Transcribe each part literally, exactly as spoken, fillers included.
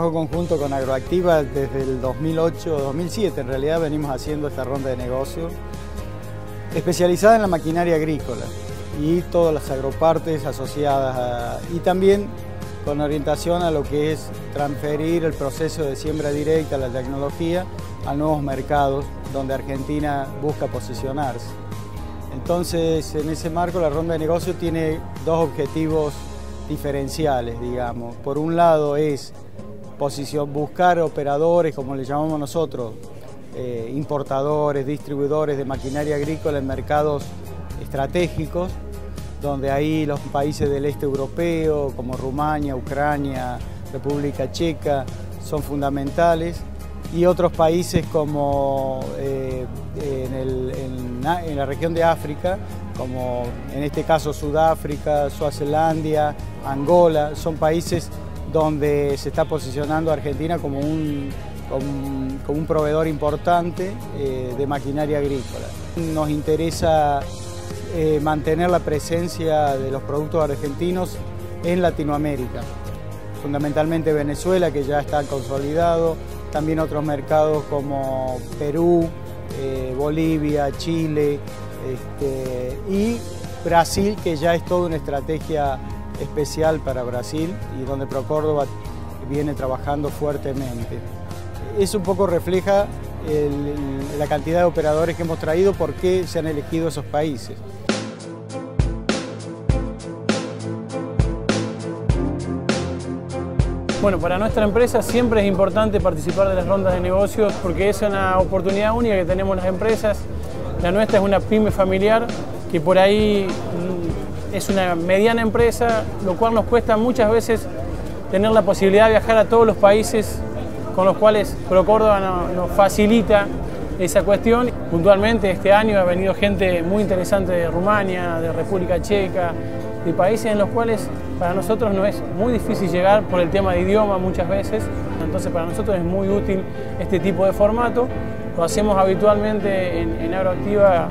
trabajo conjunto con Agroactiva desde el dos mil ocho, dos mil siete en realidad venimos haciendo esta ronda de negocios especializada en la maquinaria agrícola y todas las agropartes asociadas a, y también con orientación a lo que es transferir el proceso de siembra directa, la tecnología, a nuevos mercados donde Argentina busca posicionarse. Entonces, en ese marco, la ronda de negocios tiene dos objetivos diferenciales, digamos. Por un lado es posición, buscar operadores, como le llamamos nosotros, eh, importadores, distribuidores de maquinaria agrícola en mercados estratégicos, donde ahí los países del este europeo, como Rumania, Ucrania, República Checa, son fundamentales, y otros países como eh, en, el, en, en la región de África, como en este caso Sudáfrica, Suazilandia, Angola, son países donde se está posicionando Argentina como un, como, como un proveedor importante eh, de maquinaria agrícola. Nos interesa eh, mantener la presencia de los productos argentinos en Latinoamérica, fundamentalmente Venezuela, que ya está consolidado, también otros mercados como Perú, eh, Bolivia, Chile, este, y Brasil, que ya es toda una estrategia especial para Brasil y donde ProCórdoba viene trabajando fuertemente. Eso un poco refleja el, la cantidad de operadores que hemos traído, por qué se han elegido esos países. Bueno, para nuestra empresa siempre es importante participar de las rondas de negocios porque es una oportunidad única que tenemos las empresas. La nuestra es una pyme familiar que por ahí es una mediana empresa, lo cual nos cuesta muchas veces tener la posibilidad de viajar a todos los países con los cuales ProCórdoba nos facilita esa cuestión. Puntualmente este año ha venido gente muy interesante de Rumania, de República Checa, de países en los cuales para nosotros no es muy difícil llegar por el tema de idioma muchas veces. Entonces para nosotros es muy útil este tipo de formato. Lo hacemos habitualmente en, en Agroactiva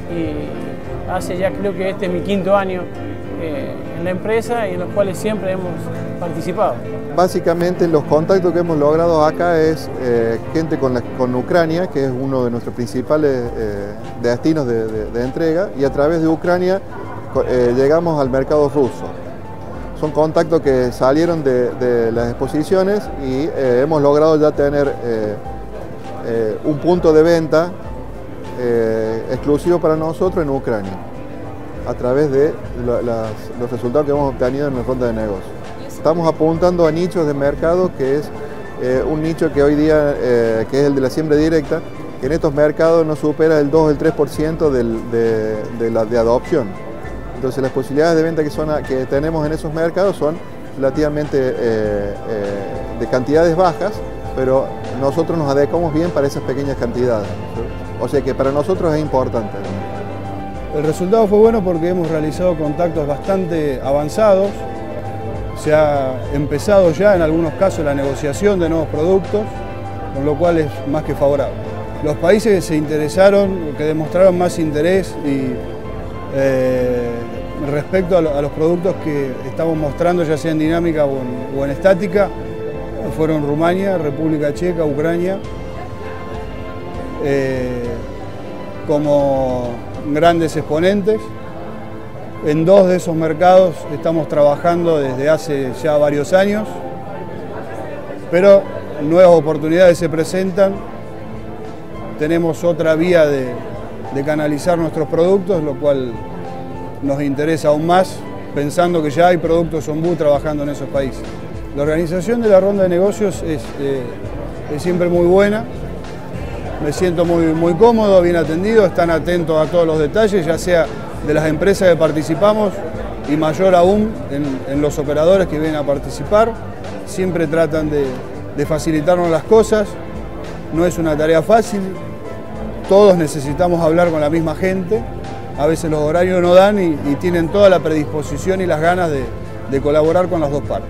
y hace ya creo que este es mi quinto año eh, en la empresa y en los cuales siempre hemos participado. Básicamente los contactos que hemos logrado acá es eh, gente con, la, con Ucrania, que es uno de nuestros principales eh, destinos de, de, de entrega, y a través de Ucrania eh, llegamos al mercado ruso. Son contactos que salieron de, de las exposiciones y eh, hemos logrado ya tener eh, eh, un punto de venta eh, exclusivo para nosotros en Ucrania, a través de la, las, los resultados que hemos obtenido en la ronda de negocios. Estamos apuntando a nichos de mercado, que es eh, un nicho que hoy día, eh, que es el de la siembra directa, que en estos mercados no supera el dos o el tres por ciento del, de, de, la, de adopción. Entonces las posibilidades de venta que, son, que tenemos en esos mercados son relativamente eh, eh, de cantidades bajas, pero nosotros nos adecuamos bien para esas pequeñas cantidades. O sea que para nosotros es importante. El resultado fue bueno porque hemos realizado contactos bastante avanzados. Se ha empezado ya en algunos casos la negociación de nuevos productos, con lo cual es más que favorable. Los países que se interesaron, que demostraron más interés y eh, respecto a, lo, a los productos que estamos mostrando, ya sea en dinámica o en, o en estática, fueron Rumania, República Checa, Ucrania, eh, como grandes exponentes. En dos de esos mercados estamos trabajando desde hace ya varios años, pero nuevas oportunidades se presentan. Tenemos otra vía de, de canalizar nuestros productos, lo cual nos interesa aún más, pensando que ya hay productos Ombú trabajando en esos países. La organización de la ronda de negocios es, eh, es siempre muy buena. Me siento muy, muy cómodo, bien atendido, están atentos a todos los detalles, ya sea de las empresas que participamos y mayor aún en, en los operadores que vienen a participar. Siempre tratan de, de facilitarnos las cosas, no es una tarea fácil, todos necesitamos hablar con la misma gente, a veces los horarios no dan y, y tienen toda la predisposición y las ganas de, de colaborar con las dos partes.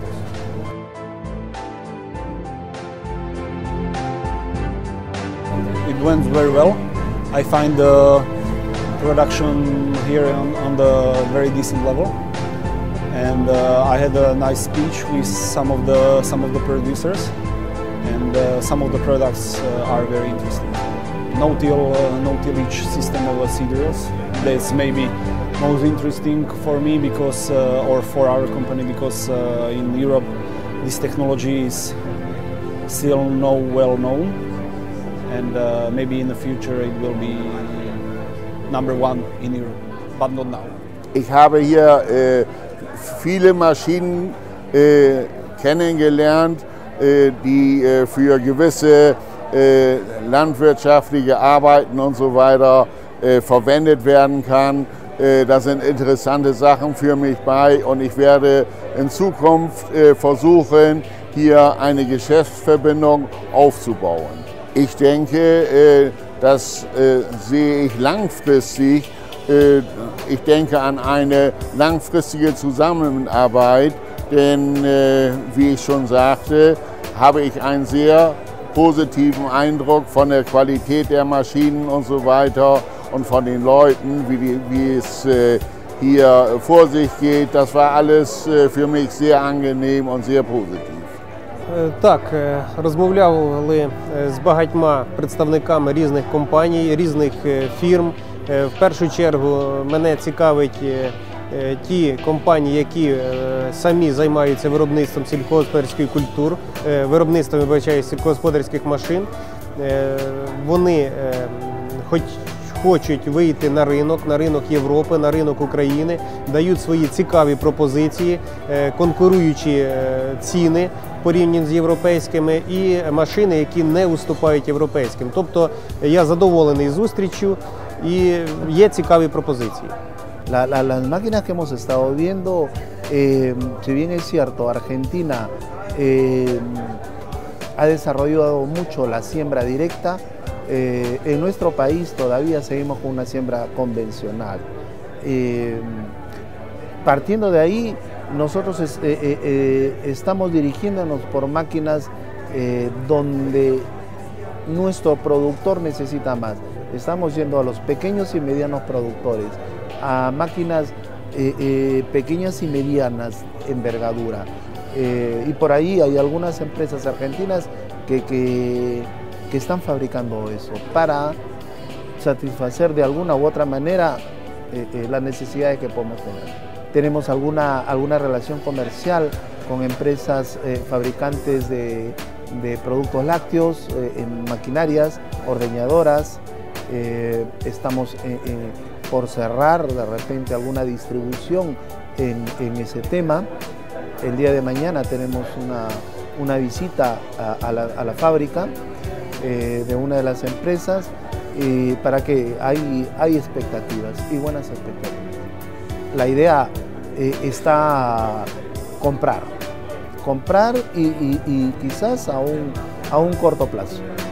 It went very well. I find the production here on, on the very decent level, and uh, I had a nice speech with some of the some of the producers, and uh, some of the products uh, are very interesting. No-till, uh, no-till each system of uh, seed drills. That's maybe most interesting for me because, uh, or for our company, because uh, in Europe this technology is still not well known, and uh, maybe in the future it will be number one in Europe, but not now. Ich habe hier äh, viele Maschinen äh, kennengelernt, äh, die äh, für gewisse äh, landwirtschaftliche Arbeiten und so weiter äh, verwendet werden kann. Äh, da sind interessante Sachen für mich bei und ich werde in Zukunft äh, versuchen, hier eine Geschäftsverbindung aufzubauen. Ich denke, äh, das äh, sehe ich langfristig. Ich denke an eine langfristige Zusammenarbeit, denn äh, wie ich schon sagte, habe ich einen sehr positiven Eindruck von der Qualität der Maschinen und so weiter und von den Leuten, wie, die, wie es äh, hier vor sich geht. Das war alles äh, für mich sehr angenehm und sehr positiv. Так, розмовляли з багатьма представниками різних компаній, різних фірм. В першу чергу мене цікавить ті компанії, які самі займаються виробництвом сільськогосподарських культур, виробництвом, вибачаю, сільськогосподарських машин. Вони хоч хочуть вийти на ринок, на ринок Європи, на ринок України, дають свої цікаві пропозиції, конкуруючі ціни порівняно з європейськими і машини, які не уступають європейським. Тобто я задоволений зустрічю y є цікаві пропозиції. La, la, las máquinas que hemos estado viendo, eh, si bien es cierto, Argentina eh, ha desarrollado mucho la siembra directa, eh, en nuestro país todavía seguimos con una siembra convencional. Eh, partiendo de ahí, nosotros es, eh, eh, estamos dirigiéndonos por máquinas eh, donde nuestro productor necesita más. Estamos yendo a los pequeños y medianos productores, a máquinas eh, eh, pequeñas y medianas envergadura. Eh, y por ahí hay algunas empresas argentinas que, que, que están fabricando eso para satisfacer de alguna u otra manera eh, eh, las necesidades que podemos tener. Tenemos alguna, alguna relación comercial con empresas eh, fabricantes de, de productos lácteos, eh, en maquinarias, ordeñadoras. Eh, estamos eh, eh, por cerrar de repente alguna distribución en, en ese tema. El día de mañana tenemos una, una visita a, a, la, a la fábrica eh, de una de las empresas eh, para que hay, hay expectativas y buenas expectativas. La idea eh, está comprar, comprar y, y, y quizás a un, a un corto plazo.